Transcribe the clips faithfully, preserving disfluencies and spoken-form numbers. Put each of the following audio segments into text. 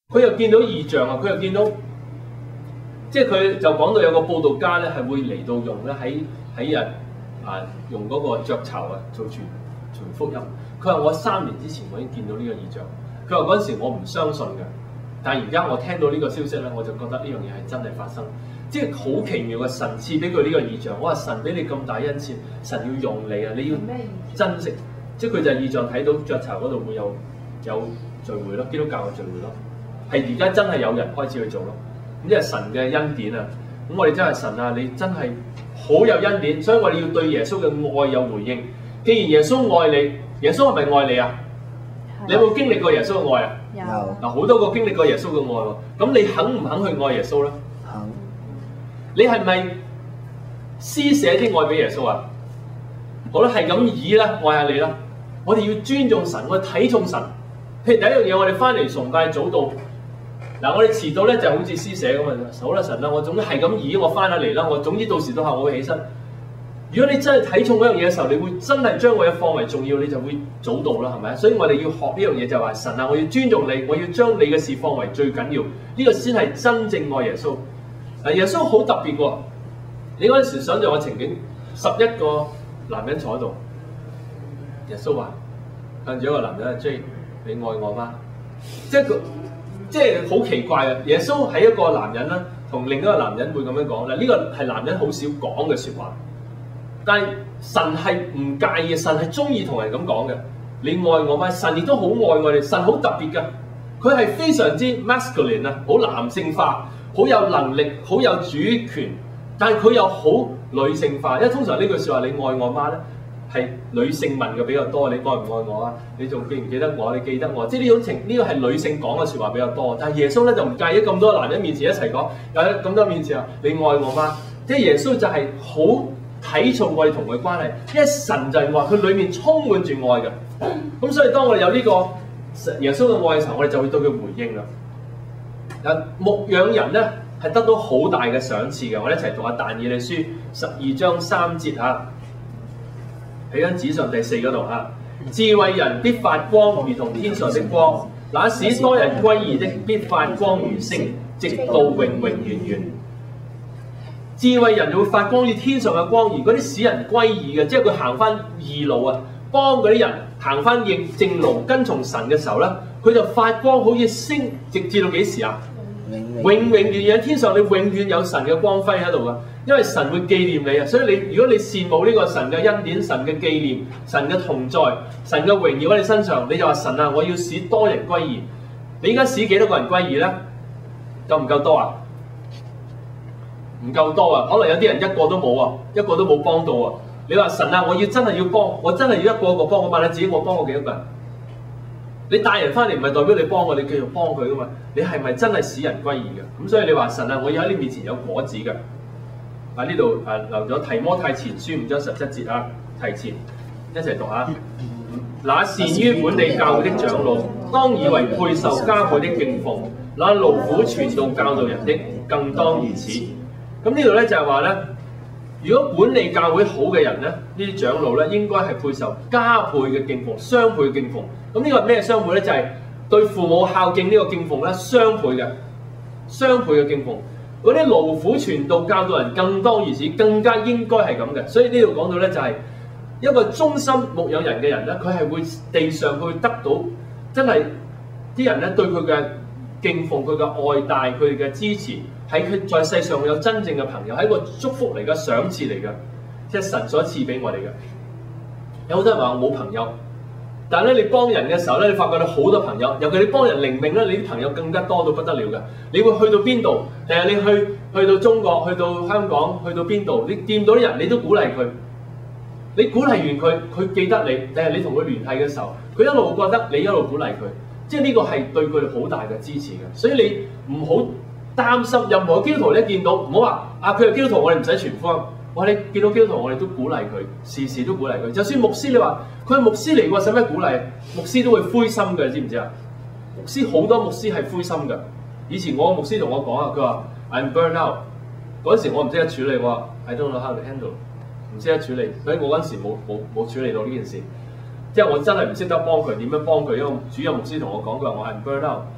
佢又見到異象啊！佢又見到，即係佢就講到有個佈道家咧係會嚟到用咧喺喺人啊用嗰個雀巢啊做傳傳福音。佢話我三年之前我已經見到呢個異象。佢話嗰陣時我唔相信嘅，但係而家我聽到呢個消息咧，我就覺得呢樣嘢係真係發生。即係好奇妙嘅神賜俾佢呢個異象。我話神俾你咁大恩賜，神要用你啊！你要珍惜。即係佢就係異象睇到雀巢嗰度會有有聚會咯，基督教嘅聚會咯。係而家真係有人開始去做咯，咁即係神嘅恩典啊！咁我哋真係神啊，你真係好有恩典，所以我哋要對耶穌嘅愛有回應。既然耶穌愛你，耶穌係咪愛你啊？你有冇經歷過耶穌嘅愛啊？ 有嗱，好多個經歷過耶穌嘅愛喎。咁你肯唔肯去愛耶穌咧？ 肯。 你係咪施捨啲愛俾耶穌啊？好啦，係咁以啦，愛下你啦。我哋要尊重神，我哋睇重神。譬如第一樣嘢，我哋翻嚟崇拜早到。嗱，我哋遲到咧就好似施捨咁啊！好啦，神啦，我總之係咁以我翻下嚟啦，我總之到時到下我會起身。如果你真係睇重嗰樣嘢嘅時候，你會真係將我嘅放為重要，你就會早到啦，係咪？所以我哋要學呢樣嘢就係話神啊，我要尊重你，我要將你嘅事放為最緊要，呢個先係真正愛耶穌。嗱，耶穌好特別喎！你嗰陣時想象嘅情景，十一個男人坐喺度，耶穌話向住一個男人 J， 你愛我嗎？即係個。即係好奇怪啊！耶穌係一個男人啦，同另一個男人會咁樣講啦。呢個係男人好少講嘅説話，但係神係唔介意，神係中意同人咁講嘅。你愛我嗎？神亦都好愛我哋，神好特別㗎。佢係非常之 masculine 啊，好男性化，好有能力，好有主權，但係佢又好女性化。因為通常呢句説話，你愛我嗎咧？係女性問嘅比較多，你愛唔愛我啊？你仲記唔記得我？你記得我？即係呢種情，呢個係女性講嘅説話比較多。但係耶穌咧就唔介意咁多男人面前一齊講，有咁多面前啊，你愛我嗎？即係耶穌就係好睇重我哋同佢關係，因為神就係話佢裡面充滿住愛嘅。咁所以當我哋有呢個耶穌嘅愛嘅時候，我哋就會對佢回應啦。嗱，牧養人咧係得到好大嘅賞賜嘅。我哋一齊讀下但以理書十二章三節嚇。喺張紙上第四嗰度嚇，智慧人必發光，如同天上的光；那使多人歸義的，必發光如星，直到永永遠遠。智慧人就會發光於天上嘅光，而嗰啲使人歸義嘅，即係佢行翻義路啊，幫嗰啲人行翻應正路，跟從神嘅時候咧，佢就發光好似星，直至到幾時啊？永永遠遠喺天上，你永遠有神嘅光輝喺度噶。因為神會紀念你啊，所以你如果你羨慕呢個神嘅恩典、神嘅紀念、神嘅同在、神嘅榮耀喺你身上，你就話神啊，我要使多人歸義。你而家使幾多個人歸義咧？夠唔夠多啊？唔夠多啊！可能有啲人一個都冇啊，一個都冇幫到啊。你話神啊，我要真係要幫，我真係要一個一個幫。我問你自己，我幫過幾多個人？你帶人翻嚟唔係代表你幫我，你繼續幫佢噶嘛？你係咪真係使人歸義嘅？咁所以你話神啊，我要喺你面前有果子嘅。啊！呢度誒留咗提摩太前書五章十七節啊，提前一齊讀下。那善於管理教會的長老，當以為配受加倍的敬奉；那勞苦傳道教導人的，更當如此。咁呢度咧就係話咧，如果管理教會好嘅人咧，呢啲長老咧應該係配受加倍嘅敬奉，雙倍嘅敬奉。咁呢個係咩雙倍咧？就係、是、對父母孝敬呢個敬奉咧，雙倍嘅，雙倍嘅敬奉。嗰啲勞苦傳道教導人更當如此，更加應該係咁嘅。所以呢度講到咧，就係一個忠心牧養人嘅人咧，佢係會地上會得到真係啲人咧對佢嘅敬奉、佢嘅愛戴、佢哋嘅支持，喺佢在世上有真正嘅朋友，係一個祝福嚟嘅、賞賜嚟嘅，即係神所賜俾我哋嘅。有好多人話我冇朋友。但係咧，你幫人嘅時候咧，你發覺你好多朋友，尤其你幫人靈命咧，你啲朋友更加多到不得了嘅。你會去到邊度？定係你去去到中國、去到香港、去到邊度？你見到啲人，你都鼓勵佢。你鼓勵完佢，佢記得你。定係你同佢聯繫嘅時候，佢一路覺得你一路鼓勵佢。即係呢個係對佢哋好大嘅支持嘅。所以你唔好擔心任何基督徒咧，見到唔好話啊，佢係基督徒，我哋唔使傳福音。哇！你見到基督徒，我哋都鼓勵佢，時時都鼓勵佢。就算牧師，你話佢係牧師嚟喎，使咩鼓勵？牧師都會灰心嘅，你知唔知啊？牧師好多牧師係灰心嘅。以前我牧師同我講啊，佢話 I'm burn out。嗰陣時我唔識得處理喎 ，I don't know how to handle， 唔識得處理，所以我嗰陣時冇冇冇處理到呢件事。即係我真係唔識得幫佢點樣幫佢，因為主任牧師同我講，佢話我 I'm burn out。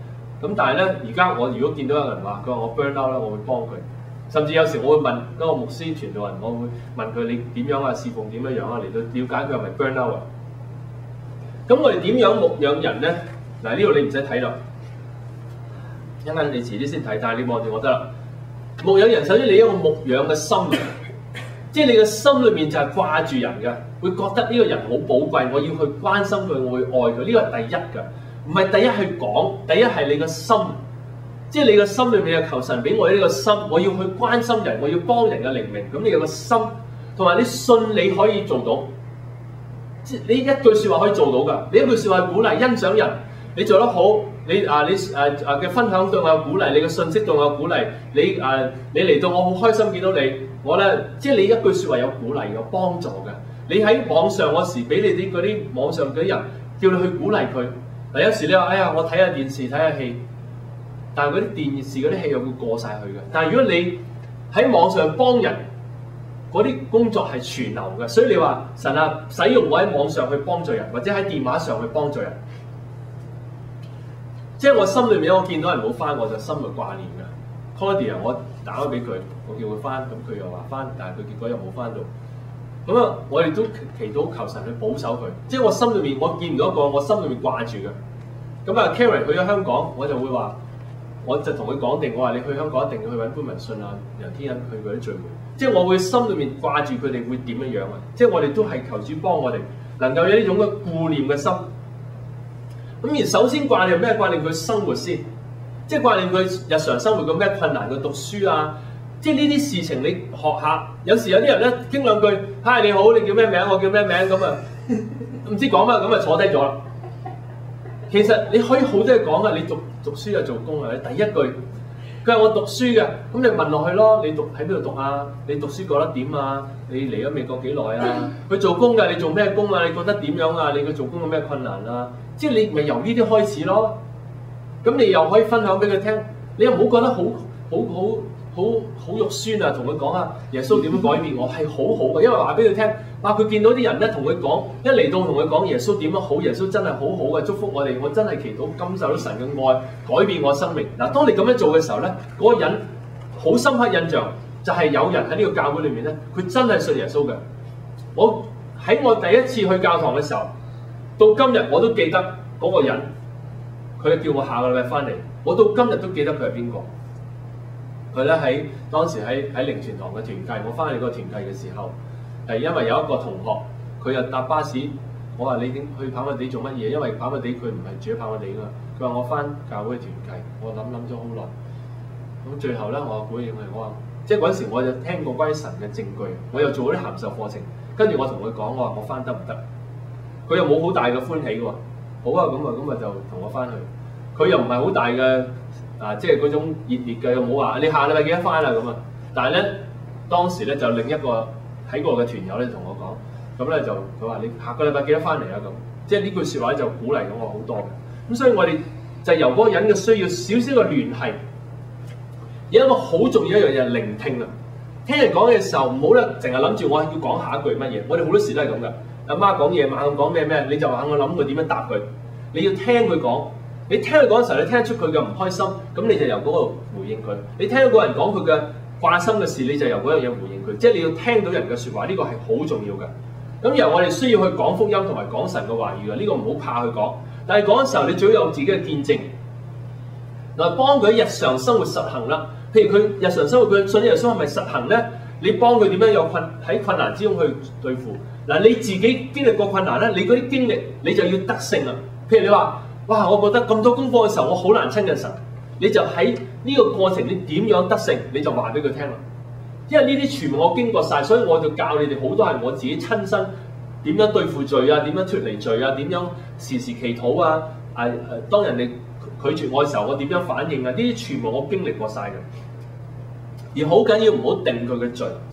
咁但係咧，而家我如果見到有人話佢話我 burn out 啦，我會幫佢。甚至有時我會問嗰個牧師傳道人，我會問佢你點樣啊，侍奉點樣樣啊，嚟到了解佢係咪 burn out 啊。咁我哋點樣牧養人咧？嗱，呢度你唔使睇啦，一陣間你遲啲先睇，但係你望住我得啦。牧養人首先你有一個牧養嘅心，即係你嘅心裏面就係掛住人嘅，會覺得呢個人好寶貴，我要去關心佢，我會愛佢，呢個係第一㗎。唔係第一去講，第一係你個心，即係你個心裏面嘅求神俾我呢個心，我要去關心人，我要幫人嘅靈命。咁你有個心，同埋你信你可以做到，即係你一句説話可以做到㗎。你一句説話鼓勵欣賞人，你做得好，你啊你誒誒嘅分享對我有鼓勵，你嘅信息對我有鼓勵，你誒、啊、你嚟到我好開心見到你，我咧即係你一句説話有鼓勵有幫助嘅。你喺網上嗰時俾你啲嗰啲網上嘅人叫你去鼓勵佢。嗱，有時你話哎呀，我睇下電視睇下戲，但係嗰啲電視嗰啲戲又會過晒去嘅。但係如果你喺網上幫人，嗰啲工作係全流嘅，所以你話神啊，使用我喺網上去幫助人，或者喺電話上去幫助人，即係我心裏面我見到人冇返，我就心裏掛念嘅。Claudia 我打咗俾佢，我叫佢返，咁佢又話返，但係佢結果又冇返到。咁啊，我哋都祈禱求神去保守佢，即係我心裏面我見唔到一個我心裏面掛住嘅。咁啊 Karen 去咗香港，我就會話，我就同佢講定，我話你去香港一定要去揾潘文信啊、楊天恩去嗰啲聚會，即係我會心裏面掛住佢哋會點樣樣啊！即係我哋都係求主幫我哋能夠有呢種嘅顧念嘅心。咁而首先掛念咩？掛念佢生活先，即係掛念佢日常生活嘅咩困難，佢讀書啊。即係呢啲事情你學下，有時有啲人咧傾兩句，嗨你好，你叫咩名？我叫咩名？咁啊唔知講乜，咁啊坐低咗啦。其實你可以好多嘢講啊，你讀讀書又做工啊，你第一句佢話我讀書嘅，咁你問落去咯，你讀喺邊度讀啊？你讀書覺得點啊？你嚟咗美國幾耐啊？佢做工嘅，你做咩工啊？你覺得點樣啊？你佢做工有咩困難啊？即係你咪由呢啲開始咯。咁你又可以分享俾佢聽，你又唔好覺得好好好。好好肉酸啊！同佢講啊，耶穌點樣改變我係好好嘅，因為話俾佢聽，哇！佢見到啲人咧同佢講，一嚟到同佢講耶穌點樣好，耶穌真係好好嘅，祝福我哋，我真係祈禱感受到神嘅愛，改變我生命。嗱，當你咁樣做嘅時候咧，嗰、那個人好深刻印象就係有人喺呢個教會裏面咧，佢真係信耶穌嘅。我喺我第一次去教堂嘅時候，到今日我都記得嗰個人，佢叫我下個禮拜翻嚟，我到今日都記得佢係邊個。佢咧喺當時喺喺靈傳堂嘅團契，我翻去個團契嘅時候，係因為有一個同學，佢又搭巴士，我話你點去跑馬地做乜嘢？因為跑馬地佢唔係住喺跑馬地㗎嘛，佢話我翻教會團契，我諗諗咗好耐，咁最後咧我估應係我話，即係嗰陣時我就聽過關於神嘅證據，我又做咗啲函授課程，跟住我同佢講，我話我翻得唔得？佢又冇好大嘅歡喜喎，好啊，咁啊咁啊就同我翻去，佢又唔係好大嘅。啊，即係嗰種熱烈嘅，又冇話你下禮拜幾多翻啦咁啊！但係咧，當時咧就另一個喺過嘅團友咧同我講，咁咧就佢話你下個禮拜幾多翻嚟啊咁，即係呢句説話就鼓勵咗我好多嘅。咁所以我哋就由嗰個人嘅需要少少嘅聯繫，有一個好重要一樣嘢係聆聽啊！聽人講嘅時候唔好咧，淨係諗住我要講下一句乜嘢。我哋好多時都係咁嘅，阿媽講嘢猛咁講咩咩，你就猛咁諗佢點樣答佢。你要聽佢講。你聽佢講嘅時候，你聽得出佢嘅唔開心，咁你就由嗰度回應佢。你聽到嗰人講佢嘅掛心嘅事，你就由嗰樣嘢回應佢。即係你要聽到人嘅説話，呢個係好重要嘅。咁由我哋需要去講福音同埋講神嘅話語嘅，呢個唔好怕去講。但係講嘅時候，你最好有自己嘅見證，嗱，幫佢日常生活實行啦。譬如佢日常生活佢信耶穌係咪實行咧？你幫佢點樣有困喺困難之中去對付嗱？你自己經歷過困難咧，你嗰啲經歷你就要得勝啦。譬如你話。哇！我覺得咁多功課嘅時候，我好難親近神。你就喺呢個過程，你點樣得勝，你就話俾佢聽啦。因為呢啲全部我經過晒，所以我就教你哋好多係我自己親身點樣對付罪啊，點樣脫離罪啊，點樣時時祈禱啊。誒、啊、誒，當人哋拒絕我嘅時候，我點樣反應啊？呢啲全部我經歷過晒嘅。而好緊要唔好定佢嘅罪，